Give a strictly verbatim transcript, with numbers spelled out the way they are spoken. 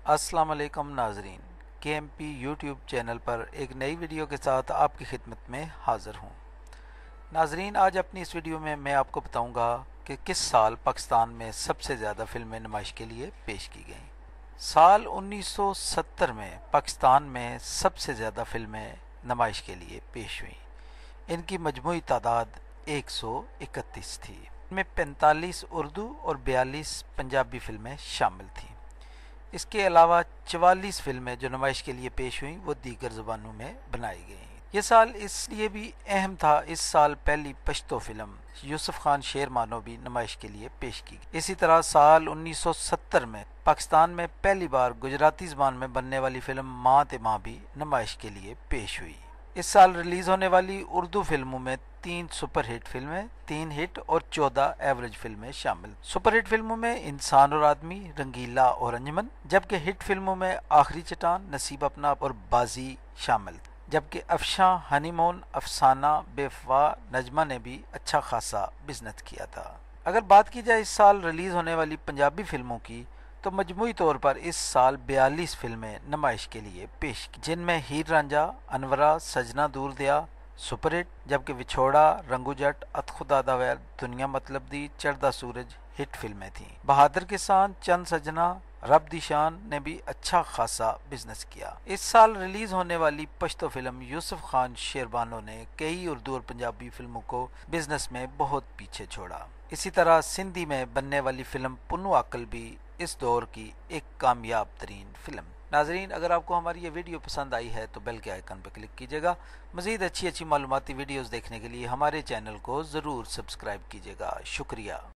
अस्सलाम वालेकुम नाजरीन, के एम पी यूट्यूब चैनल पर एक नई वीडियो के साथ आपकी खिदमत में हाज़िर हूँ। नाजरीन, आज अपनी इस वीडियो में मैं आपको बताऊँगा कि किस साल पाकिस्तान में सबसे ज़्यादा फिल्में नुमाइश के लिए पेश की गईं। साल उन्नीस सौ सत्तर में पाकिस्तान में सबसे ज़्यादा फिल्में नुमाइश के लिए पेश हुईं। इनकी मजमूई तादाद एक सौ इकतीस थी। इनमें पैंतालीस उर्दू और बयालीस पंजाबी फिल्में शामिल थीं। इसके अलावा चवालीस फिल्में जो नुमाइश के लिए पेश हुई वो दीगर ज़बानों में बनाई गई। ये साल इसलिए भी अहम था, इस साल पहली पश्तो फिल्म यूसुफ खान शेरमानो भी नुमाइश के लिए पेश की गई। इसी तरह साल उन्नीस सौ सत्तर में पाकिस्तान में पहली बार गुजराती ज़बान में बनने वाली फिल्म माँ ते माँ भी नुमाइश के लिए पेश हुई। इस साल रिलीज़ होने वाली उर्दू फिल्मों में तीन सुपरहिट फिल्में, तीन हिट और चौदह एवरेज फिल्में शामिल। सुपरहिट फिल्मों में इंसान और आदमी, रंगीला और अंजमन, जबकि हिट फिल्मों में आखिरी चट्टान, नसीब अपना और बाजी शामिल। जबकि अफशां, हनीमून, अफसाना, बेवफा, नजमा ने भी अच्छा खासा बिजनेस किया था। अगर बात की जाए इस साल रिलीज़ होने वाली पंजाबी फिल्मों की, तो मजमूई तौर पर इस साल बयालीस फिल्में नुमाइश के लिए पेश की, जिनमें हीर रांझा, अनवरा, सजना दूर दिया सुपरहिट, जबकि विछोड़ा, रंगू जट, अत खुदा दा वैर, दुनिया मतलब दी, चढ़दा सूरज हिट फिल्में थीं। बहादुर किसान, चंद सजना, रब दी शान ने भी अच्छा खासा बिजनेस किया। इस साल रिलीज होने वाली पश्तो फिल्म यूसुफ खान शेरबानो ने कई उर्दू और पंजाबी फिल्मों को बिजनेस में बहुत पीछे छोड़ा। इसी तरह सिंधी में बनने वाली फिल्म पुन्नू अक्ल भी इस दौर की एक कामयाब तरीन फिल्म। नाजरीन, अगर आपको हमारी ये वीडियो पसंद आई है तो बेल के आइकन पर क्लिक कीजिएगा। मज़ीद अच्छी अच्छी मालूमाती वीडियोस देखने के लिए हमारे चैनल को ज़रूर सब्सक्राइब कीजिएगा। शुक्रिया।